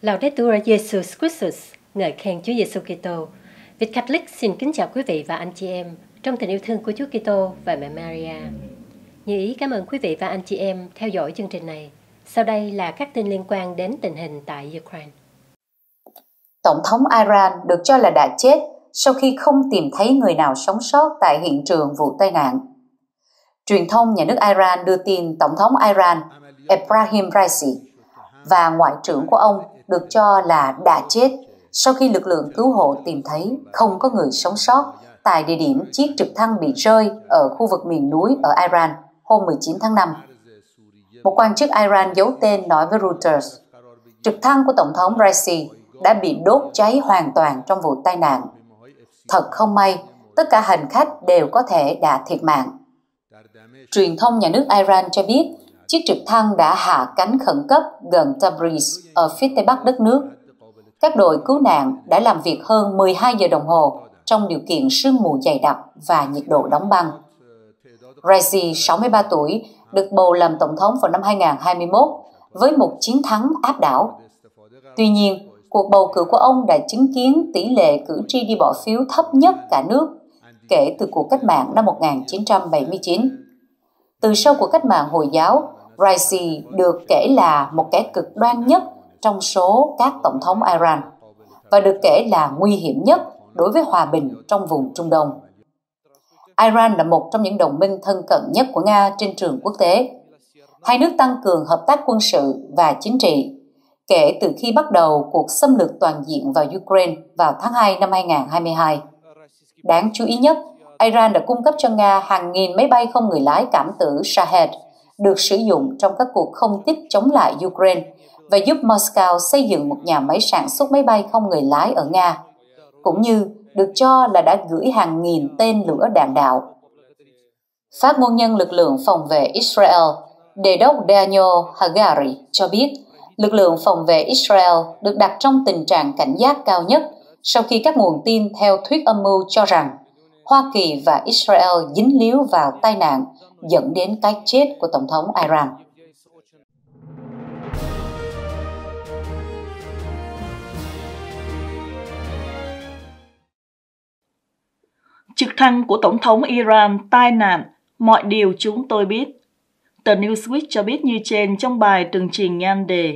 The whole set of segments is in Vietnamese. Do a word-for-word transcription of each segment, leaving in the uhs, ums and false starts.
Laudetur Jesus Christus, ngợi khen Chúa Giêsu Kitô. Việt Catholic xin kính chào quý vị và anh chị em trong tình yêu thương của Chúa Kitô và mẹ Maria. Như ý cảm ơn quý vị và anh chị em theo dõi chương trình này. Sau đây là các tin liên quan đến tình hình tại Ukraine. Tổng thống Iran được cho là đã chết sau khi không tìm thấy người nào sống sót tại hiện trường vụ tai nạn. Truyền thông nhà nước Iran đưa tin Tổng thống Iran Ebrahim Raisi và Ngoại trưởng của ông được cho là đã chết sau khi lực lượng cứu hộ tìm thấy không có người sống sót tại địa điểm chiếc trực thăng bị rơi ở khu vực miền núi ở Iran hôm mười chín tháng năm. Một quan chức Iran giấu tên nói với Reuters, trực thăng của Tổng thống Raisi đã bị đốt cháy hoàn toàn trong vụ tai nạn. Thật không may, tất cả hành khách đều có thể đã thiệt mạng. Truyền thông nhà nước Iran cho biết, chiếc trực thăng đã hạ cánh khẩn cấp gần Tabriz ở phía tây bắc đất nước. Các đội cứu nạn đã làm việc hơn mười hai giờ đồng hồ trong điều kiện sương mù dày đặc và nhiệt độ đóng băng. Raisi, sáu mươi ba tuổi, được bầu làm tổng thống vào năm hai nghìn không trăm hai mươi mốt với một chiến thắng áp đảo. Tuy nhiên, cuộc bầu cử của ông đã chứng kiến tỷ lệ cử tri đi bỏ phiếu thấp nhất cả nước kể từ cuộc cách mạng năm một nghìn chín trăm bảy mươi chín. Từ sau cuộc cách mạng Hồi giáo, Raisi được kể là một kẻ cực đoan nhất trong số các tổng thống Iran và được kể là nguy hiểm nhất đối với hòa bình trong vùng Trung Đông. Iran là một trong những đồng minh thân cận nhất của Nga trên trường quốc tế. Hai nước tăng cường hợp tác quân sự và chính trị kể từ khi bắt đầu cuộc xâm lược toàn diện vào Ukraine vào tháng hai năm hai nghìn không trăm hai mươi hai. Đáng chú ý nhất, Iran đã cung cấp cho Nga hàng nghìn máy bay không người lái cảm tử Shahed được sử dụng trong các cuộc không kích chống lại Ukraine và giúp Moscow xây dựng một nhà máy sản xuất máy bay không người lái ở Nga, cũng như được cho là đã gửi hàng nghìn tên lửa đạn đạo. Phát ngôn nhân lực lượng phòng vệ Israel, Đề đốc Daniel Hagari cho biết, lực lượng phòng vệ Israel được đặt trong tình trạng cảnh giác cao nhất sau khi các nguồn tin theo thuyết âm mưu cho rằng Hoa Kỳ và Israel dính líu vào tai nạn dẫn đến cái chết của Tổng thống Iran. Trực thăng của Tổng thống Iran tai nạn, mọi điều chúng tôi biết. Tờ Newsweek cho biết như trên trong bài tường trình nhan đề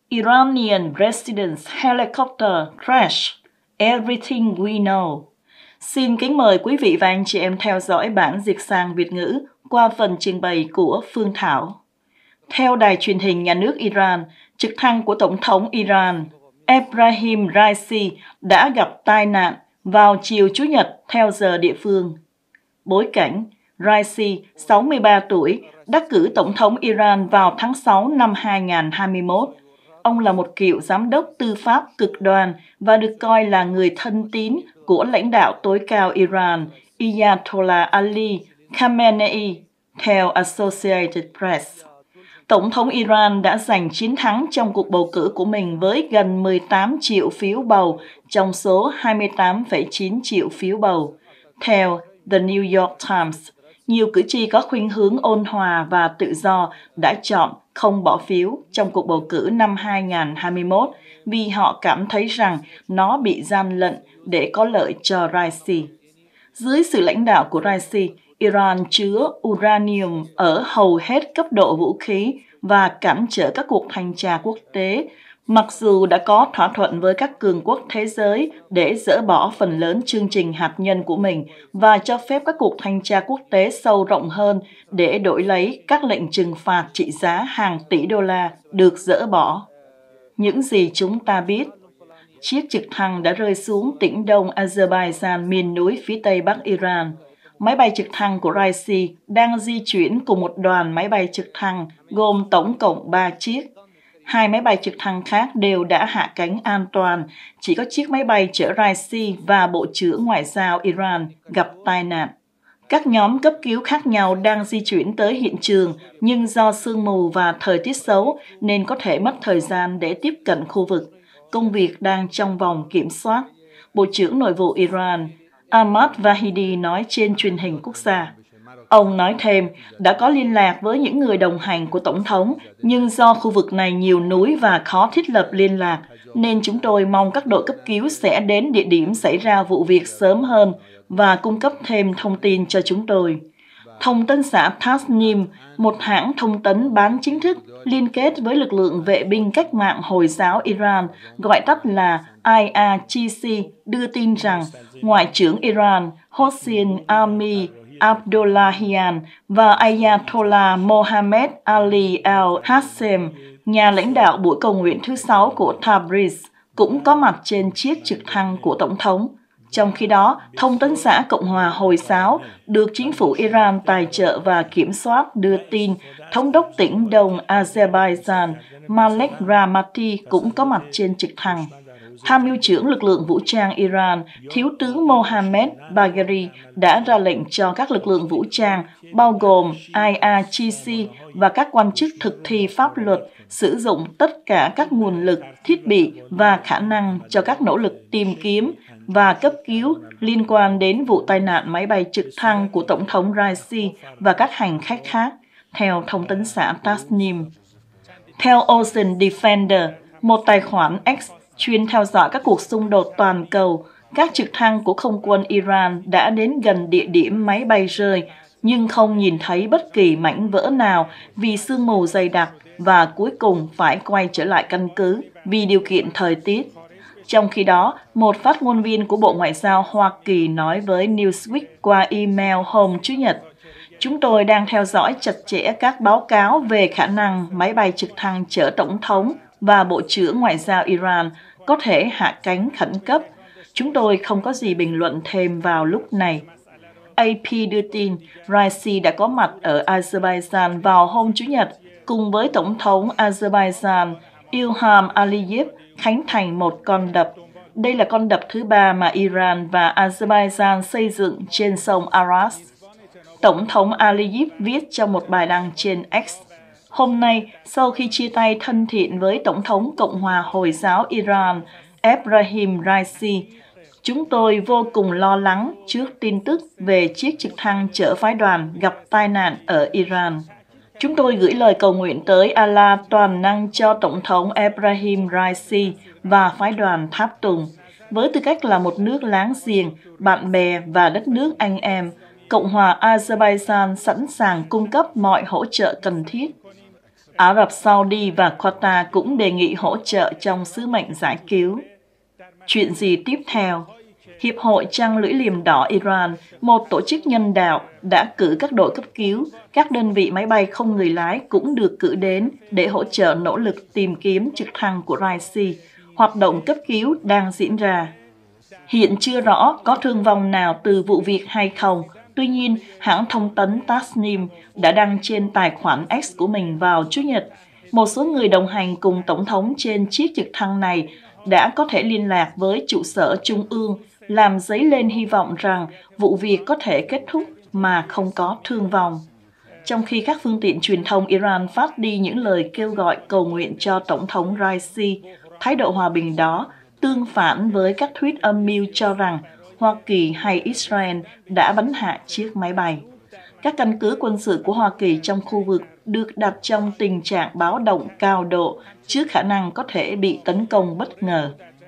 Iranian Residence Helicopter Crash, Everything We Know. Xin kính mời quý vị và anh chị em theo dõi bản dịch sang Việt ngữ qua phần trình bày của Phương Thảo. Theo đài truyền hình nhà nước Iran, trực thăng của Tổng thống Iran Ebrahim Raisi đã gặp tai nạn vào chiều Chủ nhật theo giờ địa phương. Bối cảnh, Raisi, sáu mươi ba tuổi, đắc cử Tổng thống Iran vào tháng sáu năm hai nghìn không trăm hai mươi mốt. Ông là một cựu giám đốc tư pháp cực đoan và được coi là người thân tín của lãnh đạo tối cao Iran, Ayatollah Ali Khamenei, theo Associated Press. Tổng thống Iran đã giành chiến thắng trong cuộc bầu cử của mình với gần mười tám triệu phiếu bầu trong số hai mươi tám phẩy chín triệu phiếu bầu. Theo The New York Times, nhiều cử tri có khuynh hướng ôn hòa và tự do đã chọn không bỏ phiếu trong cuộc bầu cử năm hai nghìn không trăm hai mươi mốt vì họ cảm thấy rằng nó bị gian lận để có lợi cho Raisi. Dưới sự lãnh đạo của Raisi, Iran chứa uranium ở hầu hết cấp độ vũ khí và cản trở các cuộc thanh tra quốc tế, mặc dù đã có thỏa thuận với các cường quốc thế giới để dỡ bỏ phần lớn chương trình hạt nhân của mình và cho phép các cuộc thanh tra quốc tế sâu rộng hơn để đổi lấy các lệnh trừng phạt trị giá hàng tỷ đô la được dỡ bỏ. Những gì chúng ta biết, chiếc trực thăng đã rơi xuống tỉnh đông Azerbaijan miền núi phía tây bắc Iran. Máy bay trực thăng của Raisi đang di chuyển cùng một đoàn máy bay trực thăng gồm tổng cộng ba chiếc. Hai máy bay trực thăng khác đều đã hạ cánh an toàn, chỉ có chiếc máy bay chở Raisi và Bộ trưởng Ngoại giao Iran gặp tai nạn. Các nhóm cấp cứu khác nhau đang di chuyển tới hiện trường, nhưng do sương mù và thời tiết xấu nên có thể mất thời gian để tiếp cận khu vực. Công việc đang trong vòng kiểm soát. Bộ trưởng Nội vụ Iran Ahmad Vahidi nói trên truyền hình quốc gia. Ông nói thêm, đã có liên lạc với những người đồng hành của Tổng thống, nhưng do khu vực này nhiều núi và khó thiết lập liên lạc, nên chúng tôi mong các đội cấp cứu sẽ đến địa điểm xảy ra vụ việc sớm hơn và cung cấp thêm thông tin cho chúng tôi. Thông tấn xã Tasnim, một hãng thông tấn bán chính thức liên kết với lực lượng vệ binh cách mạng Hồi giáo Iran, gọi tắt là I R G C, đưa tin rằng Ngoại trưởng Iran Hossein Ami Abdollahian và Ayatollah Mohammad Ali al-Hassem, nhà lãnh đạo buổi cầu nguyện thứ sáu của Tabriz, cũng có mặt trên chiếc trực thăng của Tổng thống. Trong khi đó, thông tấn xã Cộng hòa Hồi giáo được chính phủ Iran tài trợ và kiểm soát đưa tin thống đốc tỉnh Đông Azerbaijan Malek Ramati cũng có mặt trên trực thăng. Tham mưu trưởng lực lượng vũ trang Iran, Thiếu tướng Mohammad Bagheri đã ra lệnh cho các lực lượng vũ trang, bao gồm I R G C và các quan chức thực thi pháp luật, sử dụng tất cả các nguồn lực, thiết bị và khả năng cho các nỗ lực tìm kiếm và cấp cứu liên quan đến vụ tai nạn máy bay trực thăng của Tổng thống Raisi và các hành khách khác, theo thông tấn xã Tasnim. Theo Ocean Defender, một tài khoản X chuyên theo dõi các cuộc xung đột toàn cầu, các trực thăng của không quân Iran đã đến gần địa điểm máy bay rơi, nhưng không nhìn thấy bất kỳ mảnh vỡ nào vì sương mù dày đặc và cuối cùng phải quay trở lại căn cứ vì điều kiện thời tiết. Trong khi đó, một phát ngôn viên của Bộ Ngoại giao Hoa Kỳ nói với Newsweek qua email hôm Chủ nhật, chúng tôi đang theo dõi chặt chẽ các báo cáo về khả năng máy bay trực thăng chở Tổng thống và Bộ trưởng Ngoại giao Iran có thể hạ cánh khẩn cấp. Chúng tôi không có gì bình luận thêm vào lúc này. A P đưa tin, Raisi đã có mặt ở Azerbaijan vào hôm Chủ nhật, cùng với Tổng thống Azerbaijan Ilham Aliyev khánh thành một con đập. Đây là con đập thứ ba mà Iran và Azerbaijan xây dựng trên sông Aras. Tổng thống Aliyev viết trong một bài đăng trên X. Hôm nay, sau khi chia tay thân thiện với Tổng thống Cộng hòa Hồi giáo Iran Ebrahim Raisi, chúng tôi vô cùng lo lắng trước tin tức về chiếc trực thăng chở phái đoàn gặp tai nạn ở Iran. Chúng tôi gửi lời cầu nguyện tới Allah toàn năng cho Tổng thống Ebrahim Raisi và phái đoàn tháp tùng. Với tư cách là một nước láng giềng, bạn bè và đất nước anh em, Cộng hòa Azerbaijan sẵn sàng cung cấp mọi hỗ trợ cần thiết. Ả Rập Saudi và Qatar cũng đề nghị hỗ trợ trong sứ mệnh giải cứu. Chuyện gì tiếp theo? Hiệp hội Trăng lưỡi liềm đỏ Iran, một tổ chức nhân đạo, đã cử các đội cấp cứu, các đơn vị máy bay không người lái cũng được cử đến để hỗ trợ nỗ lực tìm kiếm trực thăng của Raisi. Hoạt động cấp cứu đang diễn ra. Hiện chưa rõ có thương vong nào từ vụ việc hay không. Tuy nhiên, hãng thông tấn Tasnim đã đăng trên tài khoản X của mình vào Chủ nhật. Một số người đồng hành cùng Tổng thống trên chiếc trực thăng này đã có thể liên lạc với trụ sở Trung ương, làm dấy lên hy vọng rằng vụ việc có thể kết thúc mà không có thương vong. Trong khi các phương tiện truyền thông Iran phát đi những lời kêu gọi cầu nguyện cho Tổng thống Raisi, thái độ hòa bình đó tương phản với các thuyết âm mưu cho rằng Hoa Kỳ hay Israel đã bắn hạ chiếc máy bay. Các căn cứ quân sự của Hoa Kỳ trong khu vực được đặt trong tình trạng báo động cao độ trước khả năng có thể bị tấn công bất ngờ.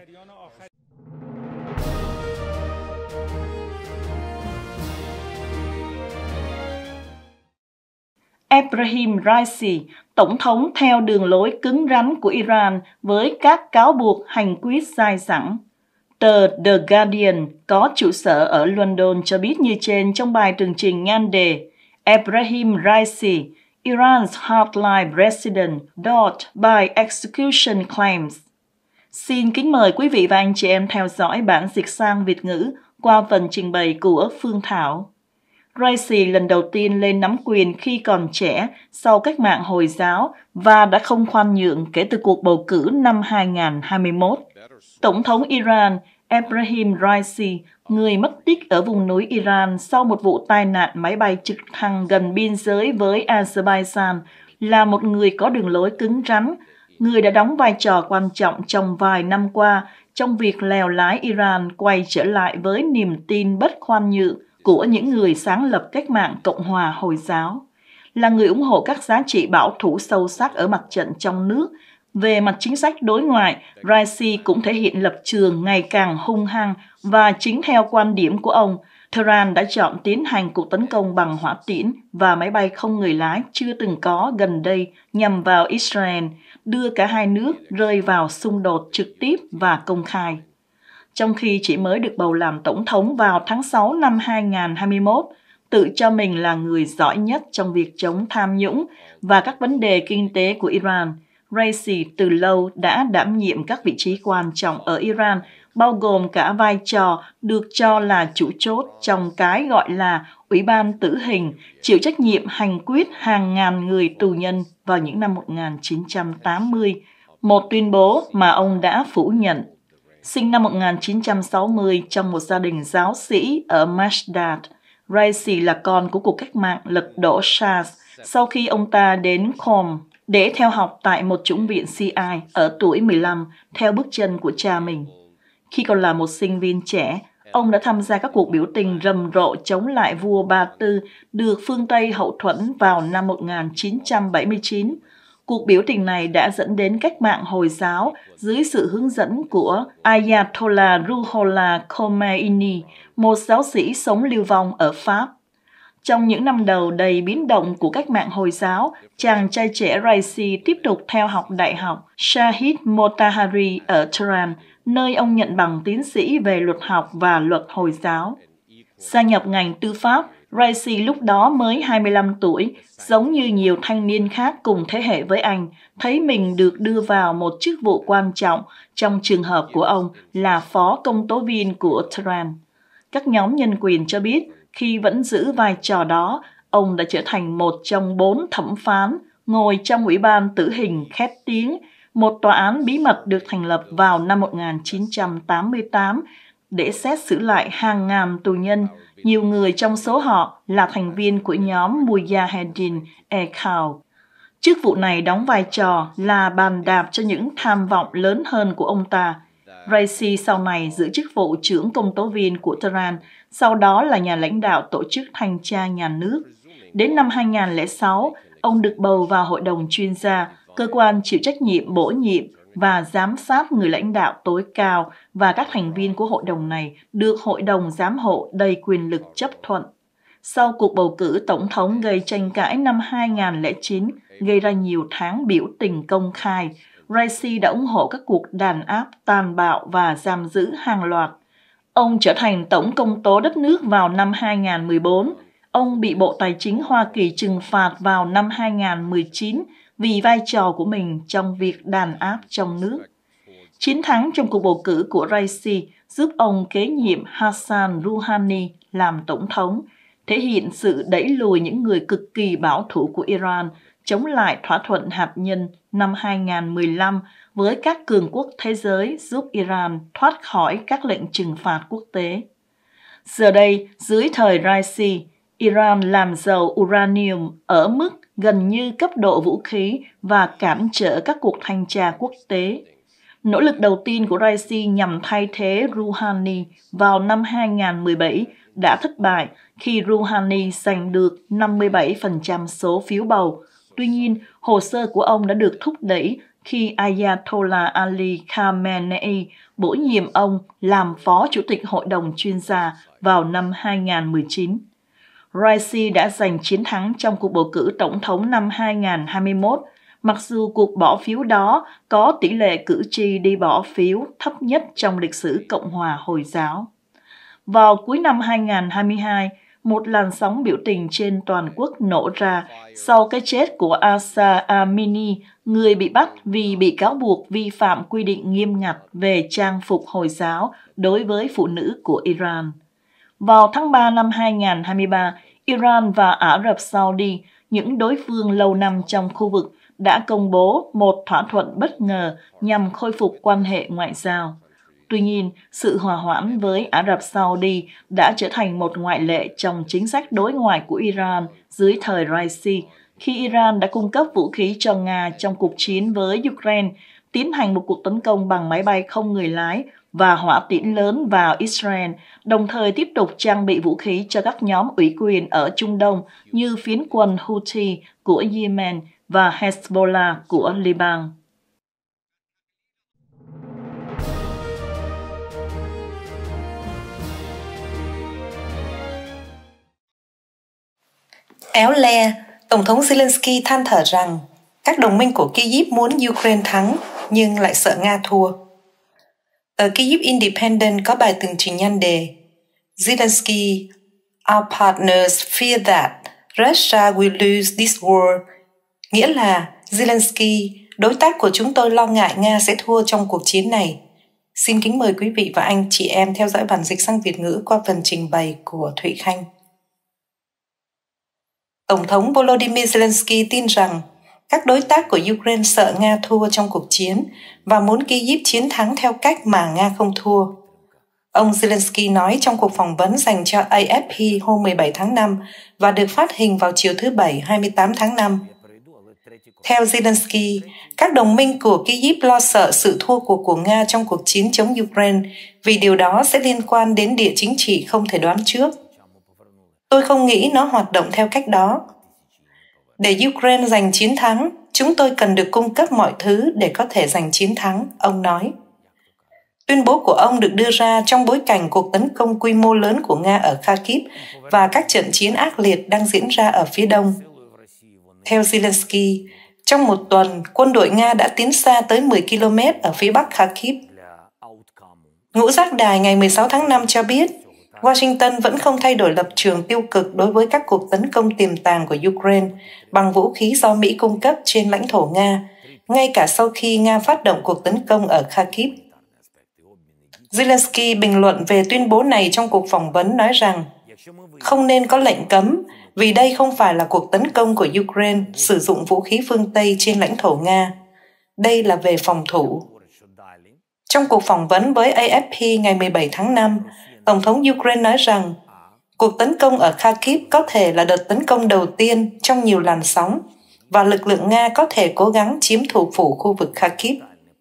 Ebrahim Raisi, tổng thống theo đường lối cứng rắn của Iran với các cáo buộc hành quyết dai dẳng. Tờ The Guardian có trụ sở ở London cho biết như trên trong bài tường trình nhan đề Ebrahim Raisi, Iran's Hardline President, Dot by Execution Claims. Xin kính mời quý vị và anh chị em theo dõi bản dịch sang Việt ngữ qua phần trình bày của Phương Thảo. Raisi lần đầu tiên lên nắm quyền khi còn trẻ sau cách mạng Hồi giáo và đã không khoan nhượng kể từ cuộc bầu cử năm hai nghìn không trăm hai mươi mốt. Tổng thống Iran Ebrahim Raisi, người mất tích ở vùng núi Iran sau một vụ tai nạn máy bay trực thăng gần biên giới với Azerbaijan, là một người có đường lối cứng rắn, người đã đóng vai trò quan trọng trong vài năm qua trong việc lèo lái Iran quay trở lại với niềm tin bất khoan nhượng của những người sáng lập cách mạng Cộng hòa Hồi giáo. Là người ủng hộ các giá trị bảo thủ sâu sắc ở mặt trận trong nước, về mặt chính sách đối ngoại, Raisi cũng thể hiện lập trường ngày càng hung hăng và chính theo quan điểm của ông, Tehran đã chọn tiến hành cuộc tấn công bằng hỏa tiễn và máy bay không người lái chưa từng có gần đây nhằm vào Israel, đưa cả hai nước rơi vào xung đột trực tiếp và công khai. Trong khi chỉ mới được bầu làm tổng thống vào tháng sáu năm hai nghìn không trăm hai mươi mốt, tự cho mình là người giỏi nhất trong việc chống tham nhũng và các vấn đề kinh tế của Iran, Raisi từ lâu đã đảm nhiệm các vị trí quan trọng ở Iran, bao gồm cả vai trò được cho là chủ chốt trong cái gọi là Ủy ban tử hình, chịu trách nhiệm hành quyết hàng ngàn người tù nhân vào những năm một nghìn chín trăm tám mươi, một tuyên bố mà ông đã phủ nhận. Sinh năm một nghìn chín trăm sáu mươi trong một gia đình giáo sĩ ở Mashdad, Raisi là con của cuộc cách mạng lật đổ Shah sau khi ông ta đến Qom để theo học tại một chủng viện xê i ở tuổi mười lăm theo bước chân của cha mình. Khi còn là một sinh viên trẻ, ông đã tham gia các cuộc biểu tình rầm rộ chống lại vua Ba Tư được phương Tây hậu thuẫn vào năm một nghìn chín trăm bảy mươi chín. Cuộc biểu tình này đã dẫn đến cách mạng Hồi giáo dưới sự hướng dẫn của Ayatollah Ruhollah Khomeini, một giáo sĩ sống lưu vong ở Pháp. Trong những năm đầu đầy biến động của cách mạng Hồi giáo, chàng trai trẻ Raisi tiếp tục theo học Đại học Shahid Motahari ở Tehran, nơi ông nhận bằng tiến sĩ về luật học và luật Hồi giáo. Gia nhập ngành tư pháp, Raisi lúc đó mới hai mươi lăm tuổi, giống như nhiều thanh niên khác cùng thế hệ với anh, thấy mình được đưa vào một chức vụ quan trọng, trong trường hợp của ông là phó công tố viên của Tehran. Các nhóm nhân quyền cho biết, khi vẫn giữ vai trò đó, ông đã trở thành một trong bốn thẩm phán ngồi trong Ủy ban tử hình khét tiếng, một tòa án bí mật được thành lập vào năm một nghìn chín trăm tám mươi tám để xét xử lại hàng ngàn tù nhân, nhiều người trong số họ là thành viên của nhóm Mujahedin e-Khal. Chức vụ này đóng vai trò là bàn đạp cho những tham vọng lớn hơn của ông ta. Raisi sau này giữ chức vụ trưởng công tố viên của Tehran, sau đó là nhà lãnh đạo tổ chức thanh tra nhà nước. Đến năm hai nghìn không trăm lẻ sáu, ông được bầu vào Hội đồng chuyên gia, cơ quan chịu trách nhiệm bổ nhiệm và giám sát người lãnh đạo tối cao, và các thành viên của hội đồng này được Hội đồng giám hộ đầy quyền lực chấp thuận. Sau cuộc bầu cử tổng thống gây tranh cãi năm hai nghìn không trăm lẻ chín, gây ra nhiều tháng biểu tình công khai, Raisi đã ủng hộ các cuộc đàn áp tàn bạo và giam giữ hàng loạt. Ông trở thành tổng công tố đất nước vào năm hai nghìn không trăm mười bốn. Ông bị Bộ Tài chính Hoa Kỳ trừng phạt vào năm hai nghìn không trăm mười chín vì vai trò của mình trong việc đàn áp trong nước. Chiến thắng trong cuộc bầu cử của Raisi giúp ông kế nhiệm Hassan Rouhani làm tổng thống, thể hiện sự đẩy lùi những người cực kỳ bảo thủ của Iran chống lại thỏa thuận hạt nhân năm hai nghìn không trăm mười lăm với các cường quốc thế giới, giúp Iran thoát khỏi các lệnh trừng phạt quốc tế. Giờ đây, dưới thời Raisi, Iran làm giàu uranium ở mức gần như cấp độ vũ khí và cản trở các cuộc thanh tra quốc tế. Nỗ lực đầu tiên của Raisi nhằm thay thế Rouhani vào năm hai nghìn không trăm mười bảy đã thất bại khi Rouhani giành được năm mươi bảy phần trăm số phiếu bầu. Tuy nhiên, hồ sơ của ông đã được thúc đẩy khi Ayatollah Ali Khamenei bổ nhiệm ông làm phó chủ tịch Hội đồng chuyên gia vào năm hai nghìn không trăm mười chín. Raisi đã giành chiến thắng trong cuộc bầu cử tổng thống năm hai nghìn không trăm hai mươi mốt, mặc dù cuộc bỏ phiếu đó có tỷ lệ cử tri đi bỏ phiếu thấp nhất trong lịch sử Cộng hòa Hồi giáo. Vào cuối năm hai nghìn không trăm hai mươi hai, một làn sóng biểu tình trên toàn quốc nổ ra sau cái chết của Asa Amini, người bị bắt vì bị cáo buộc vi phạm quy định nghiêm ngặt về trang phục Hồi giáo đối với phụ nữ của Iran. Vào tháng ba năm hai nghìn không trăm hai mươi ba, Iran và Ả Rập Saudi, những đối phương lâu năm trong khu vực, đã công bố một thỏa thuận bất ngờ nhằm khôi phục quan hệ ngoại giao. Tuy nhiên, sự hòa hoãn với Ả Rập Saudi đã trở thành một ngoại lệ trong chính sách đối ngoại của Iran dưới thời Raisi, khi Iran đã cung cấp vũ khí cho Nga trong cuộc chiến với Ukraine, tiến hành một cuộc tấn công bằng máy bay không người lái và hỏa tiễn lớn vào Israel, đồng thời tiếp tục trang bị vũ khí cho các nhóm ủy quyền ở Trung Đông như phiến quân Houthi của Yemen và Hezbollah của Liban. Éo le, Tổng thống Zelensky than thở rằng các đồng minh của Kyiv muốn Ukraine thắng nhưng lại sợ Nga thua. Tờ Kyiv Independent có bài tường trình nhan đề Zelensky, our partners fear that Russia will lose this war, nghĩa là Zelensky, đối tác của chúng tôi lo ngại Nga sẽ thua trong cuộc chiến này. Xin kính mời quý vị và anh chị em theo dõi bản dịch sang Việt ngữ qua phần trình bày của Thụy Khanh. Tổng thống Volodymyr Zelensky tin rằng các đối tác của Ukraine sợ Nga thua trong cuộc chiến và muốn Kyiv chiến thắng theo cách mà Nga không thua. Ông Zelensky nói trong cuộc phỏng vấn dành cho A F P hôm mười bảy tháng năm và được phát hình vào chiều thứ Bảy hai mươi tám tháng năm. Theo Zelensky, các đồng minh của Kyiv lo sợ sự thua cuộc của Nga trong cuộc chiến chống Ukraine vì điều đó sẽ liên quan đến địa chính trị không thể đoán trước. Tôi không nghĩ nó hoạt động theo cách đó. Để Ukraine giành chiến thắng, chúng tôi cần được cung cấp mọi thứ để có thể giành chiến thắng, ông nói. Tuyên bố của ông được đưa ra trong bối cảnh cuộc tấn công quy mô lớn của Nga ở Kharkiv và các trận chiến ác liệt đang diễn ra ở phía đông. Theo Zelensky, trong một tuần, quân đội Nga đã tiến xa tới mười ki lô mét ở phía bắc Kharkiv. Ngũ giác đài ngày mười sáu tháng năm cho biết, Washington vẫn không thay đổi lập trường tiêu cực đối với các cuộc tấn công tiềm tàng của Ukraine bằng vũ khí do Mỹ cung cấp trên lãnh thổ Nga, ngay cả sau khi Nga phát động cuộc tấn công ở Kharkiv. Zelensky bình luận về tuyên bố này trong cuộc phỏng vấn nói rằng không nên có lệnh cấm vì đây không phải là cuộc tấn công của Ukraine sử dụng vũ khí phương Tây trên lãnh thổ Nga. Đây là về phòng thủ. Trong cuộc phỏng vấn với A F P ngày mười bảy tháng năm, Tổng thống Ukraine nói rằng cuộc tấn công ở Kharkiv có thể là đợt tấn công đầu tiên trong nhiều làn sóng và lực lượng Nga có thể cố gắng chiếm thủ phủ khu vực Kharkiv.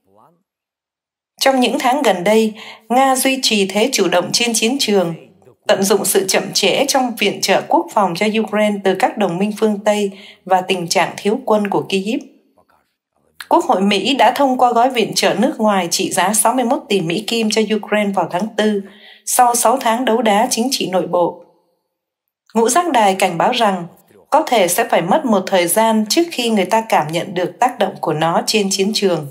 Trong những tháng gần đây, Nga duy trì thế chủ động trên chiến trường, tận dụng sự chậm trễ trong viện trợ quốc phòng cho Ukraine từ các đồng minh phương Tây và tình trạng thiếu quân của Kyiv. Quốc hội Mỹ đã thông qua gói viện trợ nước ngoài trị giá sáu mươi mốt tỷ Mỹ Kim cho Ukraine vào tháng tư, sau sáu tháng đấu đá chính trị nội bộ. Ngũ giác đài cảnh báo rằng có thể sẽ phải mất một thời gian trước khi người ta cảm nhận được tác động của nó trên chiến trường.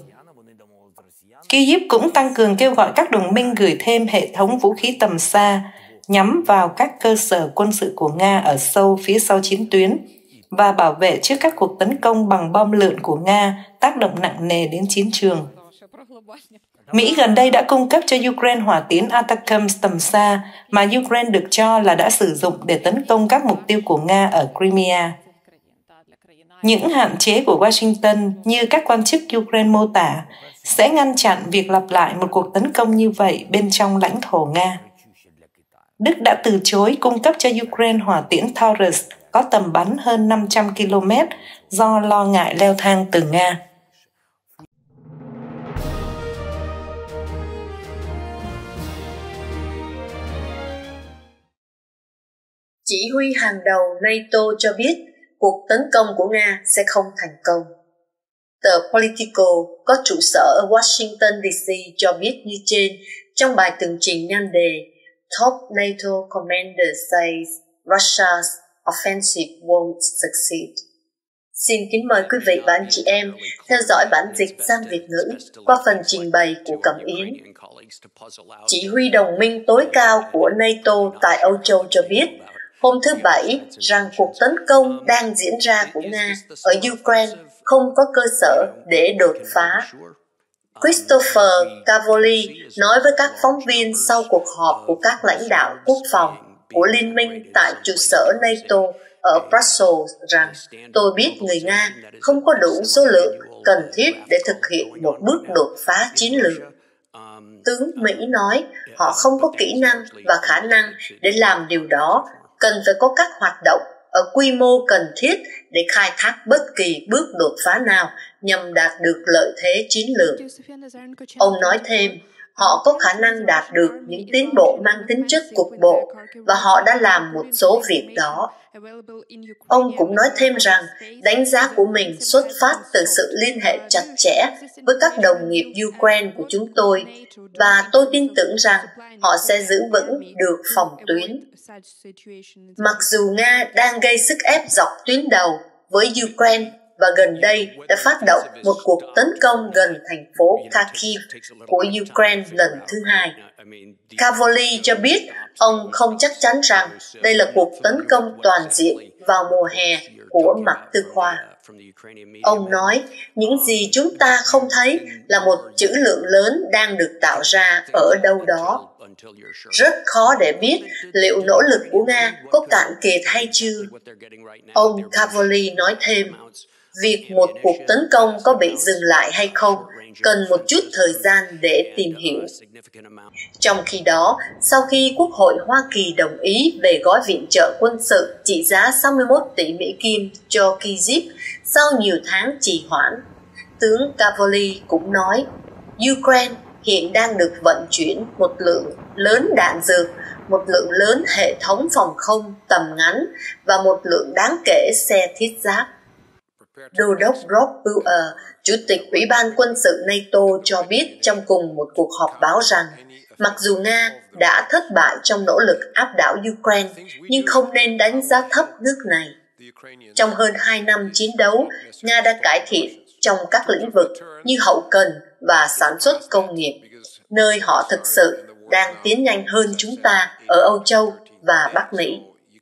Kyiv cũng tăng cường kêu gọi các đồng minh gửi thêm hệ thống vũ khí tầm xa nhắm vào các cơ sở quân sự của Nga ở sâu phía sau chiến tuyến và bảo vệ trước các cuộc tấn công bằng bom lượn của Nga tác động nặng nề đến chiến trường. Mỹ gần đây đã cung cấp cho Ukraine hỏa tiễn Atacms tầm xa mà Ukraine được cho là đã sử dụng để tấn công các mục tiêu của Nga ở Crimea. Những hạn chế của Washington, như các quan chức Ukraine mô tả, sẽ ngăn chặn việc lặp lại một cuộc tấn công như vậy bên trong lãnh thổ Nga. Đức đã từ chối cung cấp cho Ukraine hỏa tiễn Taurus có tầm bắn hơn năm trăm ki lô mét do lo ngại leo thang từ Nga. Chỉ huy hàng đầu NATO cho biết cuộc tấn công của Nga sẽ không thành công. Tờ Politico có trụ sở ở Washington D C cho biết như trên trong bài tường trình nhan đề Top NATO Commander says Russia's offensive won't succeed. Xin kính mời quý vị và anh chị em theo dõi bản dịch sang Việt ngữ qua phần trình bày của Cẩm Yến. Chỉ huy đồng minh tối cao của NATO tại Âu Châu cho biết hôm thứ Bảy rằng cuộc tấn công đang diễn ra của Nga ở Ukraine không có cơ sở để đột phá. Christopher Cavoli nói với các phóng viên sau cuộc họp của các lãnh đạo quốc phòng của Liên minh tại trụ sở NATO ở Brussels rằng tôi biết người Nga không có đủ số lượng cần thiết để thực hiện một bước đột phá chiến lược. Tướng Mỹ nói họ không có kỹ năng và khả năng để làm điều đó, cần phải có các hoạt động ở quy mô cần thiết để khai thác bất kỳ bước đột phá nào nhằm đạt được lợi thế chiến lược. Ông nói thêm, họ có khả năng đạt được những tiến bộ mang tính chất cục bộ và họ đã làm một số việc đó. Ông cũng nói thêm rằng đánh giá của mình xuất phát từ sự liên hệ chặt chẽ với các đồng nghiệp Ukraine của chúng tôi và tôi tin tưởng rằng họ sẽ giữ vững được phòng tuyến. Mặc dù Nga đang gây sức ép dọc tuyến đầu với Ukraine và gần đây đã phát động một cuộc tấn công gần thành phố Kharkiv của Ukraine lần thứ hai. Cavoli cho biết ông không chắc chắn rằng đây là cuộc tấn công toàn diện vào mùa hè của Mạc Tư Khoa. Ông nói, những gì chúng ta không thấy là một trữ lượng lớn đang được tạo ra ở đâu đó. Rất khó để biết liệu nỗ lực của Nga có cạn kiệt hay chưa. Ông Cavoli nói thêm, việc một cuộc tấn công có bị dừng lại hay không cần một chút thời gian để tìm hiểu. Trong khi đó, sau khi Quốc hội Hoa Kỳ đồng ý về gói viện trợ quân sự trị giá sáu mươi mốt tỷ Mỹ Kim cho Kyiv sau nhiều tháng trì hoãn, tướng Cavoli cũng nói, Ukraine hiện đang được vận chuyển một lượng lớn đạn dược, một lượng lớn hệ thống phòng không tầm ngắn và một lượng đáng kể xe thiết giáp. Đô đốc Rob Bauer, Chủ tịch Ủy ban Quân sự NATO cho biết trong cùng một cuộc họp báo rằng mặc dù Nga đã thất bại trong nỗ lực áp đảo Ukraine, nhưng không nên đánh giá thấp nước này. Trong hơn hai năm chiến đấu, Nga đã cải thiện trong các lĩnh vực như hậu cần và sản xuất công nghiệp, nơi họ thực sự đang tiến nhanh hơn chúng ta ở Âu Châu và Bắc Mỹ.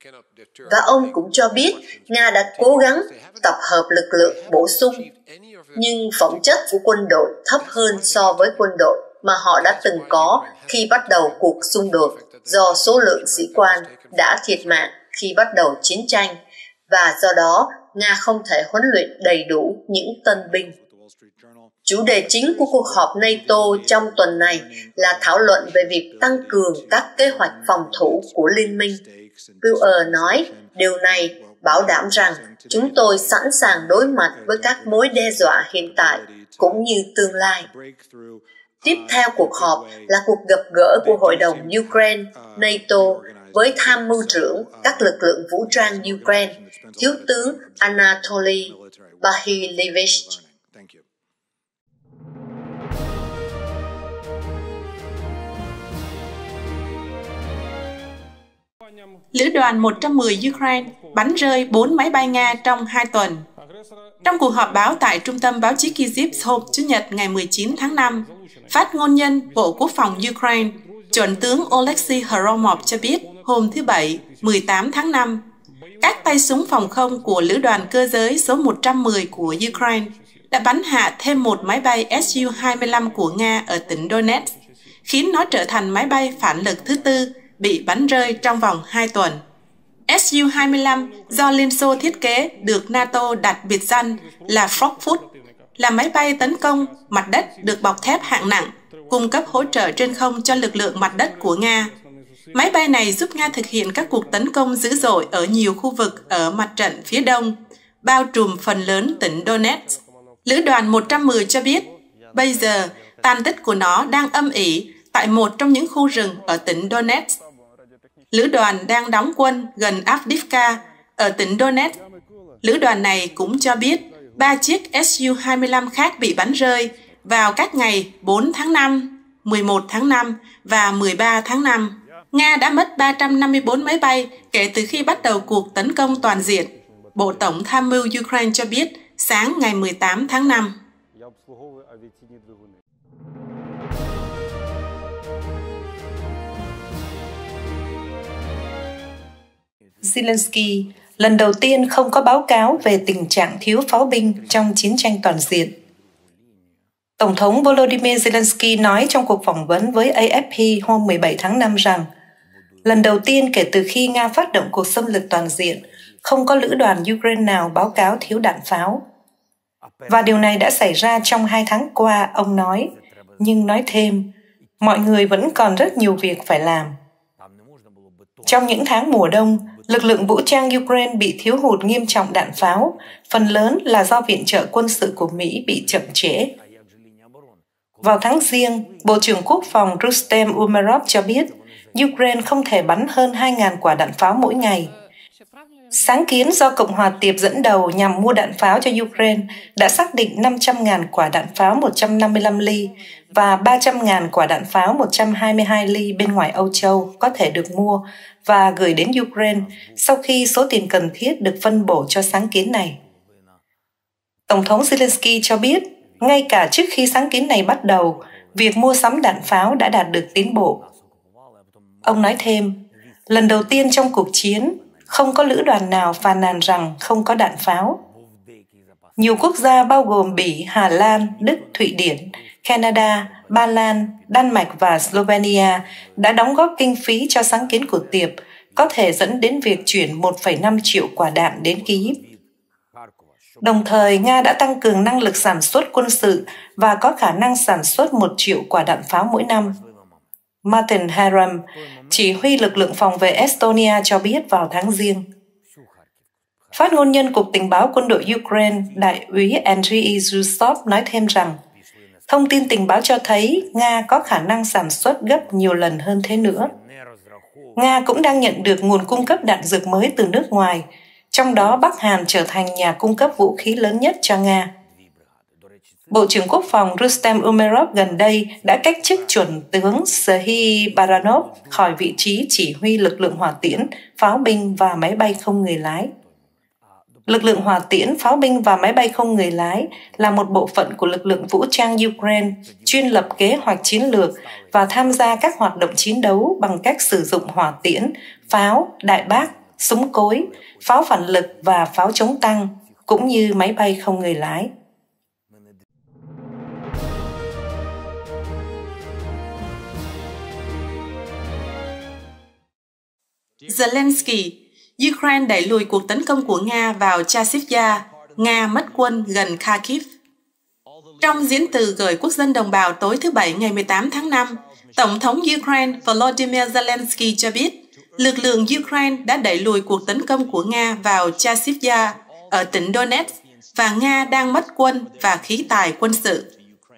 Và ông cũng cho biết Nga đã cố gắng tập hợp lực lượng bổ sung, nhưng phẩm chất của quân đội thấp hơn so với quân đội mà họ đã từng có khi bắt đầu cuộc xung đột do số lượng sĩ quan đã thiệt mạng khi bắt đầu chiến tranh, và do đó Nga không thể huấn luyện đầy đủ những tân binh. Chủ đề chính của cuộc họp NATO trong tuần này là thảo luận về việc tăng cường các kế hoạch phòng thủ của liên minh. Bauer nói, điều này bảo đảm rằng chúng tôi sẵn sàng đối mặt với các mối đe dọa hiện tại cũng như tương lai. Tiếp theo cuộc họp là cuộc gặp gỡ của Hội đồng Ukraine, NATO với tham mưu trưởng các lực lượng vũ trang Ukraine, Thiếu tướng Anatoly Bahilevich. Lữ đoàn một trăm mười Ukraine bắn rơi bốn máy bay Nga trong hai tuần. Trong cuộc họp báo tại Trung tâm Báo chí Kyiv hôm Chủ nhật ngày mười chín tháng năm, phát ngôn nhân Bộ Quốc phòng Ukraine, Chuẩn tướng Oleksiy Hromov cho biết hôm thứ Bảy, mười tám tháng năm, các tay súng phòng không của Lữ đoàn cơ giới số một trăm mười của Ukraine đã bắn hạ thêm một máy bay S U hai mươi lăm của Nga ở tỉnh Donetsk, khiến nó trở thành máy bay phản lực thứ tư bị bắn rơi trong vòng hai tuần. S U hai mươi lăm do Liên Xô thiết kế được NATO đặt biệt danh là Frogfoot, là máy bay tấn công mặt đất được bọc thép hạng nặng, cung cấp hỗ trợ trên không cho lực lượng mặt đất của Nga. Máy bay này giúp Nga thực hiện các cuộc tấn công dữ dội ở nhiều khu vực ở mặt trận phía đông, bao trùm phần lớn tỉnh Donetsk. Lữ đoàn một trăm mười cho biết, bây giờ tàn tích của nó đang âm ỉ tại một trong những khu rừng ở tỉnh Donetsk. Lữ đoàn đang đóng quân gần Avdiivka ở tỉnh Donetsk. Lữ đoàn này cũng cho biết ba chiếc S U hai mươi lăm khác bị bắn rơi vào các ngày bốn tháng năm, mười một tháng năm và mười ba tháng năm. Nga đã mất ba trăm năm mươi tư máy bay kể từ khi bắt đầu cuộc tấn công toàn diện, Bộ Tổng tham mưu Ukraine cho biết sáng ngày mười tám tháng năm. Zelensky lần đầu tiên không có báo cáo về tình trạng thiếu pháo binh trong chiến tranh toàn diện. Tổng thống Volodymyr Zelensky nói trong cuộc phỏng vấn với A F P hôm mười bảy tháng năm rằng lần đầu tiên kể từ khi Nga phát động cuộc xâm lược toàn diện, không có lữ đoàn Ukraine nào báo cáo thiếu đạn pháo. Và điều này đã xảy ra trong hai tháng qua, ông nói, nhưng nói thêm, mọi người vẫn còn rất nhiều việc phải làm. Trong những tháng mùa đông, lực lượng vũ trang Ukraine bị thiếu hụt nghiêm trọng đạn pháo, phần lớn là do viện trợ quân sự của Mỹ bị chậm trễ. Vào tháng Giêng, Bộ trưởng Quốc phòng Rustem Umerov cho biết Ukraine không thể bắn hơn hai nghìn quả đạn pháo mỗi ngày. Sáng kiến do Cộng hòa Tiệp dẫn đầu nhằm mua đạn pháo cho Ukraine đã xác định năm trăm nghìn quả đạn pháo một trăm năm mươi lăm ly và ba trăm nghìn quả đạn pháo một trăm hai mươi hai ly bên ngoài Âu Châu có thể được mua và gửi đến Ukraine sau khi số tiền cần thiết được phân bổ cho sáng kiến này. Tổng thống Zelensky cho biết, ngay cả trước khi sáng kiến này bắt đầu, việc mua sắm đạn pháo đã đạt được tiến bộ. Ông nói thêm, lần đầu tiên trong cuộc chiến, không có lữ đoàn nào phàn nàn rằng không có đạn pháo. Nhiều quốc gia bao gồm Bỉ, Hà Lan, Đức, Thụy Điển, Canada, Ba Lan, Đan Mạch và Slovenia đã đóng góp kinh phí cho sáng kiến của Tiệp, có thể dẫn đến việc chuyển một phẩy năm triệu quả đạn đến Kyiv. Đồng thời, Nga đã tăng cường năng lực sản xuất quân sự và có khả năng sản xuất một triệu quả đạn pháo mỗi năm. Martin Haram, chỉ huy lực lượng phòng vệ Estonia cho biết vào tháng Giêng. Phát ngôn nhân Cục Tình báo Quân đội Ukraine, Đại úy Andriy Zhusov nói thêm rằng, thông tin tình báo cho thấy Nga có khả năng sản xuất gấp nhiều lần hơn thế nữa. Nga cũng đang nhận được nguồn cung cấp đạn dược mới từ nước ngoài, trong đó Bắc Hàn trở thành nhà cung cấp vũ khí lớn nhất cho Nga. Bộ trưởng Quốc phòng Rustem Umerov gần đây đã cách chức chuẩn tướng Serhiy Baranov khỏi vị trí chỉ huy lực lượng hỏa tiễn, pháo binh và máy bay không người lái. Lực lượng hỏa tiễn, pháo binh và máy bay không người lái là một bộ phận của lực lượng vũ trang Ukraine chuyên lập kế hoạch chiến lược và tham gia các hoạt động chiến đấu bằng cách sử dụng hỏa tiễn, pháo, đại bác, súng cối, pháo phản lực và pháo chống tăng, cũng như máy bay không người lái. Zelensky, Ukraine đẩy lùi cuộc tấn công của Nga vào Chasiv-Yar, Nga mất quân gần Kharkiv. Trong diễn từ gửi quốc dân đồng bào tối thứ Bảy ngày mười tám tháng năm, Tổng thống Ukraine Volodymyr Zelensky cho biết lực lượng Ukraine đã đẩy lùi cuộc tấn công của Nga vào Chasiv-Yar ở tỉnh Donetsk và Nga đang mất quân và khí tài quân sự.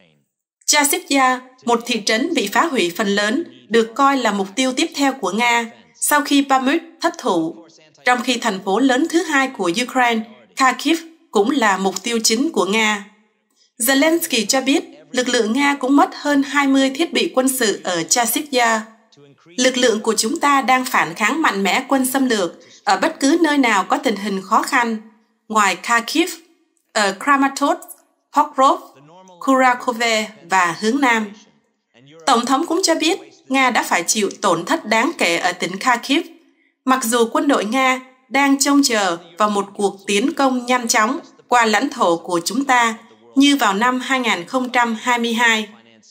Chasiv-Yar, một thị trấn bị phá hủy phần lớn, được coi là mục tiêu tiếp theo của Nga sau khi Bakhmut thất thủ, trong khi thành phố lớn thứ hai của Ukraine, Kharkiv, cũng là mục tiêu chính của Nga. Zelensky cho biết lực lượng Nga cũng mất hơn hai mươi thiết bị quân sự ở Chasiv-Yar. Lực lượng của chúng ta đang phản kháng mạnh mẽ quân xâm lược ở bất cứ nơi nào có tình hình khó khăn, ngoài Kharkiv, ở Kramatorsk, Pokrovsk, Kurakhove và hướng Nam. Tổng thống cũng cho biết Nga đã phải chịu tổn thất đáng kể ở tỉnh Kharkiv, mặc dù quân đội Nga đang trông chờ vào một cuộc tiến công nhanh chóng qua lãnh thổ của chúng ta như vào năm hai nghìn không trăm hai mươi hai.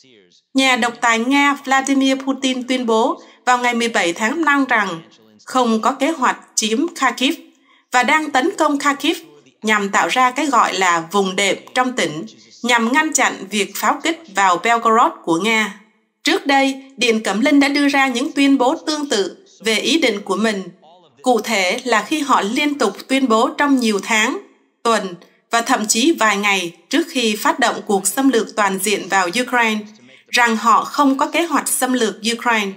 Nhà độc tài Nga Vladimir Putin tuyên bố vào ngày mười bảy tháng năm rằng không có kế hoạch chiếm Kharkiv và đang tấn công Kharkiv nhằm tạo ra cái gọi là vùng đệm trong tỉnh, nhằm ngăn chặn việc pháo kích vào Belgorod của Nga. Trước đây, Điện Cẩm Linh đã đưa ra những tuyên bố tương tự về ý định của mình. Cụ thể là khi họ liên tục tuyên bố trong nhiều tháng, tuần và thậm chí vài ngày trước khi phát động cuộc xâm lược toàn diện vào Ukraine, rằng họ không có kế hoạch xâm lược Ukraine.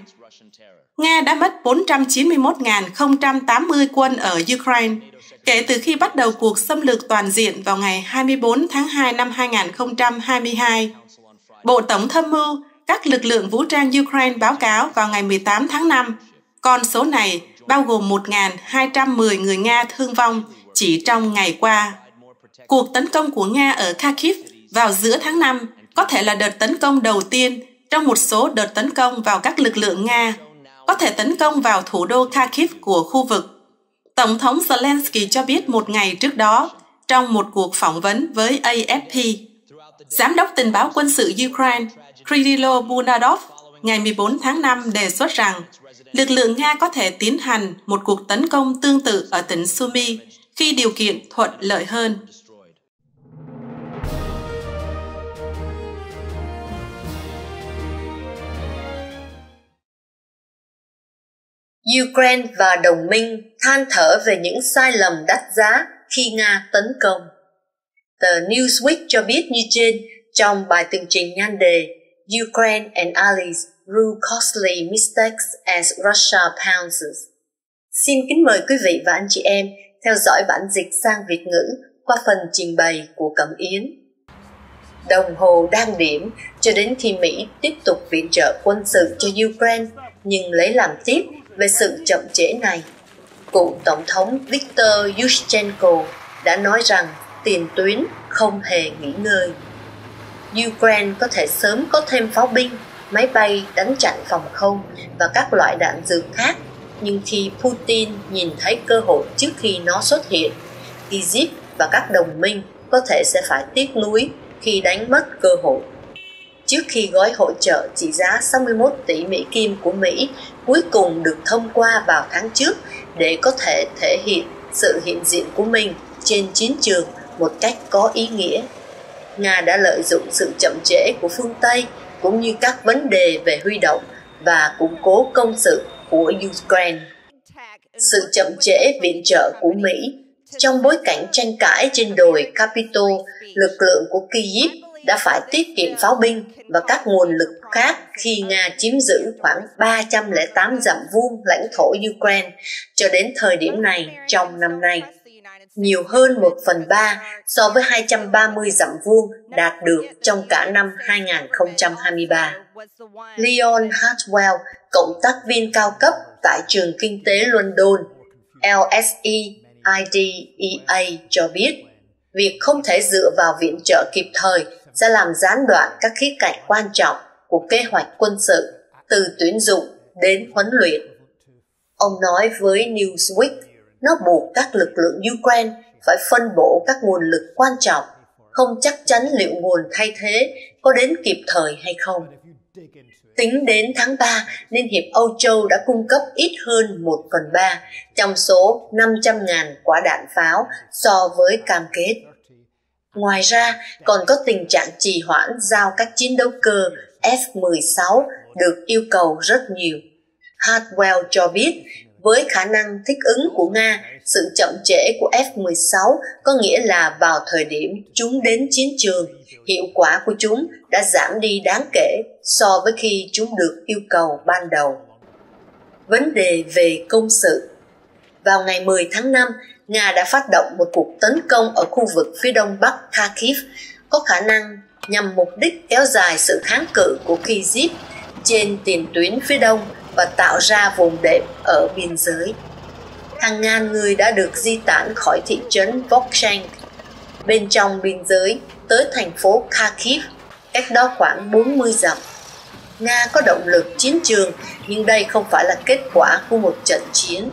Nga đã mất bốn trăm chín mươi mốt nghìn không trăm tám mươi quân ở Ukraine kể từ khi bắt đầu cuộc xâm lược toàn diện vào ngày hai mươi tư tháng hai năm hai nghìn không trăm hai mươi hai. Bộ Tổng tham mưu các lực lượng vũ trang Ukraine báo cáo vào ngày mười tám tháng năm, con số này bao gồm một nghìn hai trăm mười người Nga thương vong chỉ trong ngày qua. Cuộc tấn công của Nga ở Kharkiv vào giữa tháng năm có thể là đợt tấn công đầu tiên trong một số đợt tấn công vào các lực lượng Nga, có thể tấn công vào thủ đô Kharkiv của khu vực. Tổng thống Zelensky cho biết một ngày trước đó trong một cuộc phỏng vấn với A F P. Giám đốc tình báo quân sự Ukraine Krydilo Bunadov ngày mười bốn tháng năm đề xuất rằng lực lượng Nga có thể tiến hành một cuộc tấn công tương tự ở tỉnh Sumy khi điều kiện thuận lợi hơn. Ukraine và đồng minh than thở về những sai lầm đắt giá khi Nga tấn công. Tờ Newsweek cho biết như trên trong bài tường trình nhan đề Ukraine and allies rue costly mistakes as Russia pounces. Xin kính mời quý vị và anh chị em theo dõi bản dịch sang Việt ngữ qua phần trình bày của Cẩm Yến. Đồng hồ đang điểm cho đến khi Mỹ tiếp tục viện trợ quân sự cho Ukraine, nhưng lấy làm tiếc về sự chậm trễ này. Cựu Tổng thống Viktor Yushchenko đã nói rằng tiền tuyến không hề nghỉ ngơi. Ukraine có thể sớm có thêm pháo binh, máy bay đánh chặn phòng không và các loại đạn dược khác, nhưng khi Putin nhìn thấy cơ hội trước khi nó xuất hiện, Kyiv và các đồng minh có thể sẽ phải tiếc nuối khi đánh mất cơ hội. Trước khi gói hỗ trợ trị giá sáu mươi mốt tỷ Mỹ Kim của Mỹ cuối cùng được thông qua vào tháng trước để có thể thể hiện sự hiện diện của mình trên chiến trường một cách có ý nghĩa, Nga đã lợi dụng sự chậm trễ của phương Tây cũng như các vấn đề về huy động và củng cố công sự của Ukraine. Sự chậm trễ viện trợ của Mỹ trong bối cảnh tranh cãi trên đồi Capitol, lực lượng của Kyiv đã phải tiết kiệm pháo binh và các nguồn lực khác khi Nga chiếm giữ khoảng ba trăm lẻ tám dặm vuông lãnh thổ Ukraine cho đến thời điểm này trong năm nay, nhiều hơn một phần ba so với hai trăm ba mươi dặm vuông đạt được trong cả năm hai nghìn không trăm hai mươi ba. Leon Hartwell, cộng tác viên cao cấp tại trường kinh tế London, L S E I D E A cho biết, việc không thể dựa vào viện trợ kịp thời sẽ làm gián đoạn các khía cạnh quan trọng của kế hoạch quân sự, từ tuyển dụng đến huấn luyện. Ông nói với Newsweek, nó buộc các lực lượng Ukraine phải phân bổ các nguồn lực quan trọng, không chắc chắn liệu nguồn thay thế có đến kịp thời hay không. Tính đến tháng ba, Liên hiệp Âu Châu đã cung cấp ít hơn một phần ba trong số năm trăm nghìn quả đạn pháo so với cam kết. Ngoài ra, còn có tình trạng trì hoãn giao các chiến đấu cơ F mười sáu được yêu cầu rất nhiều. Hartwell cho biết, với khả năng thích ứng của Nga, sự chậm trễ của F mười sáu có nghĩa là vào thời điểm chúng đến chiến trường, hiệu quả của chúng đã giảm đi đáng kể so với khi chúng được yêu cầu ban đầu. Vấn đề về công sự. Vào ngày mười tháng năm, Nga đã phát động một cuộc tấn công ở khu vực phía đông bắc Kharkiv, có khả năng nhằm mục đích kéo dài sự kháng cự của Kyiv trên tiền tuyến phía đông và tạo ra vùng đệm ở biên giới. Hàng ngàn người đã được di tản khỏi thị trấn Vovchansk bên trong biên giới tới thành phố Kharkiv, cách đó khoảng bốn mươi dặm. Nga có động lực chiến trường, nhưng đây không phải là kết quả của một trận chiến.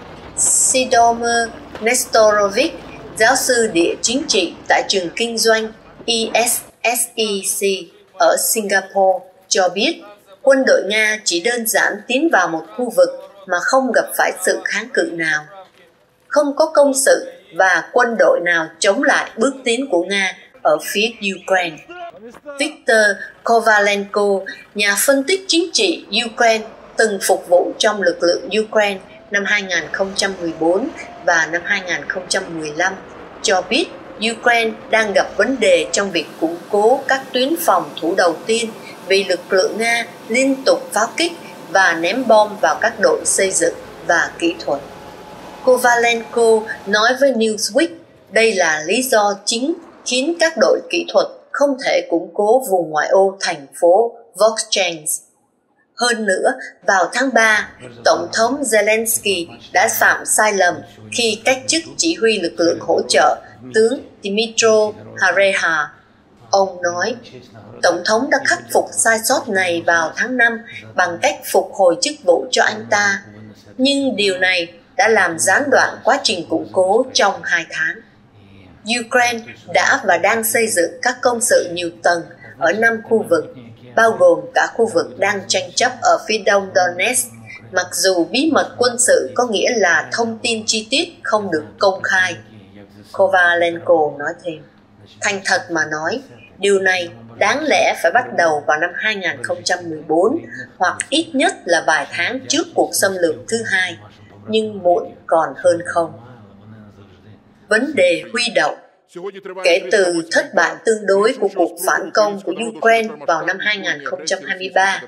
Sidomir Nestorovic, giáo sư địa chính trị tại trường kinh doanh E S S E C ở Singapore, cho biết quân đội Nga chỉ đơn giản tiến vào một khu vực mà không gặp phải sự kháng cự nào. Không có công sự và quân đội nào chống lại bước tiến của Nga ở phía Ukraine. Viktor Kovalenko, nhà phân tích chính trị Ukraine, từng phục vụ trong lực lượng Ukraine năm hai nghìn không trăm mười bốn và năm hai nghìn không trăm mười lăm, cho biết Ukraine đang gặp vấn đề trong việc củng cố các tuyến phòng thủ đầu tiên vì lực lượng Nga liên tục pháo kích và ném bom vào các đội xây dựng và kỹ thuật. Kovalenko nói với Newsweek đây là lý do chính khiến các đội kỹ thuật không thể củng cố vùng ngoại ô thành phố Vovchansk. Hơn nữa, vào tháng ba, Tổng thống Zelensky đã phạm sai lầm khi cách chức chỉ huy lực lượng hỗ trợ tướng Dmytro Hareha. Ông nói, Tổng thống đã khắc phục sai sót này vào tháng năm bằng cách phục hồi chức vụ cho anh ta, nhưng điều này đã làm gián đoạn quá trình củng cố trong hai tháng. Ukraine đã và đang xây dựng các công sự nhiều tầng ở năm khu vực, bao gồm cả khu vực đang tranh chấp ở phía đông Donetsk, mặc dù bí mật quân sự có nghĩa là thông tin chi tiết không được công khai. Kovalenko nói thêm, thành thật mà nói, điều này đáng lẽ phải bắt đầu vào năm hai nghìn không trăm mười bốn hoặc ít nhất là vài tháng trước cuộc xâm lược thứ hai, nhưng muộn còn hơn không. Vấn đề huy động Kể từ thất bại tương đối của cuộc phản công của Ukraine vào năm hai nghìn không trăm hai mươi ba,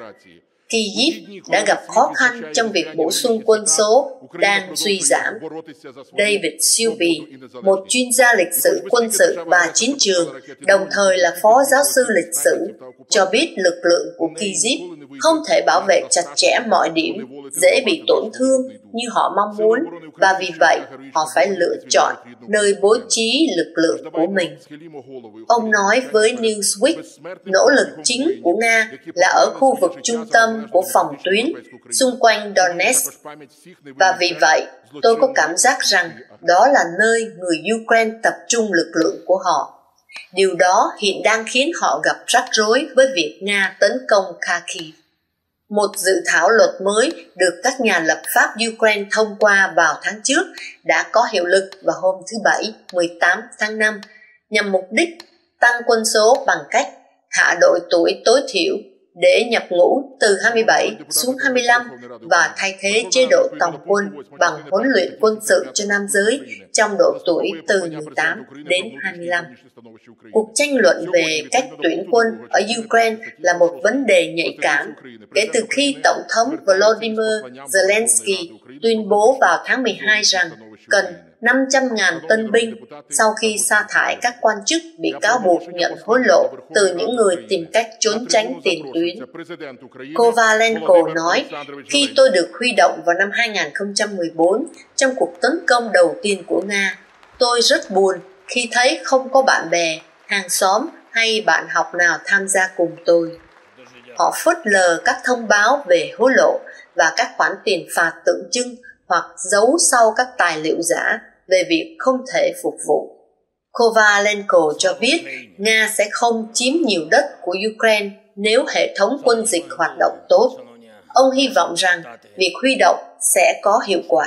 Kyiv đã gặp khó khăn trong việc bổ sung quân số đang suy giảm. David Selby, một chuyên gia lịch sử quân sự và chiến trường, đồng thời là phó giáo sư lịch sử, cho biết lực lượng của Kyiv không thể bảo vệ chặt chẽ mọi điểm, dễ bị tổn thương như họ mong muốn, và vì vậy họ phải lựa chọn nơi bố trí lực lượng của mình. Ông nói với Newsweek, nỗ lực chính của Nga là ở khu vực trung tâm của phòng tuyến, xung quanh Donetsk, và vì vậy tôi có cảm giác rằng đó là nơi người Ukraine tập trung lực lượng của họ. Điều đó hiện đang khiến họ gặp rắc rối với việc Nga tấn công Kharkiv. Một dự thảo luật mới được các nhà lập pháp Ukraine thông qua vào tháng trước đã có hiệu lực vào hôm thứ Bảy, mười tám tháng năm, nhằm mục đích tăng quân số bằng cách hạ độ tuổi tối thiểu để nhập ngũ từ hai mươi bảy xuống hai mươi lăm và thay thế chế độ tòng quân bằng huấn luyện quân sự cho nam giới trong độ tuổi từ mười tám đến hai mươi lăm. Cuộc tranh luận về cách tuyển quân ở Ukraine là một vấn đề nhạy cảm kể từ khi Tổng thống Volodymyr Zelensky tuyên bố vào tháng mười hai rằng cần năm trăm nghìn tân binh sau khi sa thải các quan chức bị cáo buộc nhận hối lộ từ những người tìm cách trốn tránh tiền tuyến. Kovalenko nói, khi tôi được huy động vào năm hai nghìn không trăm mười bốn trong cuộc tấn công đầu tiên của Nga, tôi rất buồn khi thấy không có bạn bè, hàng xóm hay bạn học nào tham gia cùng tôi. Họ phớt lờ các thông báo về hối lộ và các khoản tiền phạt tượng trưng hoặc giấu sau các tài liệu giả về việc không thể phục vụ. Kovalenko cho biết Nga sẽ không chiếm nhiều đất của Ukraine nếu hệ thống quân dịch hoạt động tốt. Ông hy vọng rằng việc huy động sẽ có hiệu quả.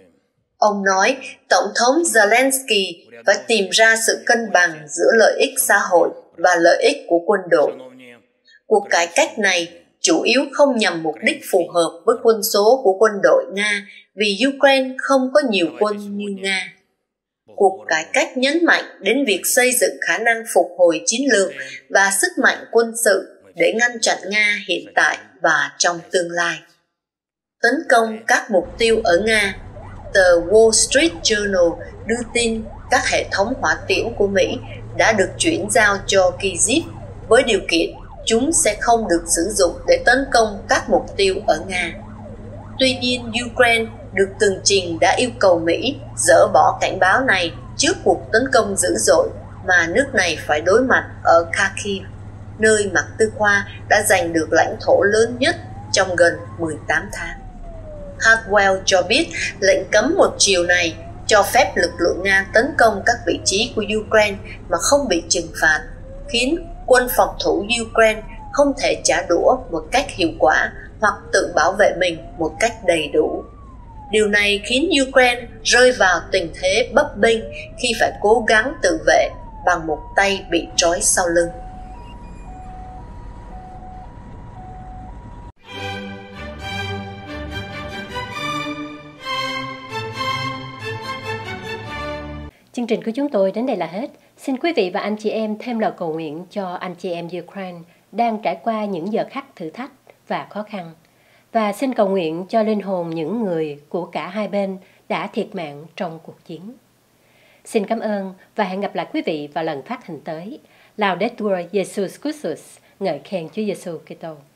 Ông nói Tổng thống Zelensky phải tìm ra sự cân bằng giữa lợi ích xã hội và lợi ích của quân đội. Cuộc cải cách này chủ yếu không nhằm mục đích phù hợp với quân số của quân đội Nga vì Ukraine không có nhiều quân như Nga. Cuộc cải cách nhấn mạnh đến việc xây dựng khả năng phục hồi chiến lược và sức mạnh quân sự để ngăn chặn Nga hiện tại và trong tương lai. Tấn công các mục tiêu ở Nga. Tờ Wall Street Journal đưa tin các hệ thống hỏa tiễn của Mỹ đã được chuyển giao cho Kyiv với điều kiện chúng sẽ không được sử dụng để tấn công các mục tiêu ở Nga. Tuy nhiên, Ukraine được tường trình đã yêu cầu Mỹ dỡ bỏ cảnh báo này trước cuộc tấn công dữ dội mà nước này phải đối mặt ở Kharkiv, nơi Mạc Tư Khoa đã giành được lãnh thổ lớn nhất trong gần mười tám tháng. Hartwell cho biết lệnh cấm một chiều này cho phép lực lượng Nga tấn công các vị trí của Ukraine mà không bị trừng phạt, khiến quân phòng thủ Ukraine không thể trả đũa một cách hiệu quả hoặc tự bảo vệ mình một cách đầy đủ. Điều này khiến Ukraine rơi vào tình thế bấp bênh khi phải cố gắng tự vệ bằng một tay bị trói sau lưng. Chương trình của chúng tôi đến đây là hết. Xin quý vị và anh chị em thêm lời cầu nguyện cho anh chị em Ukraine đang trải qua những giờ khắc thử thách và khó khăn. Và xin cầu nguyện cho linh hồn những người của cả hai bên đã thiệt mạng trong cuộc chiến. Xin cảm ơn và hẹn gặp lại quý vị vào lần phát hình tới. Laudetur Jesus Christus, ngợi khen Chúa Giêsu Kitô.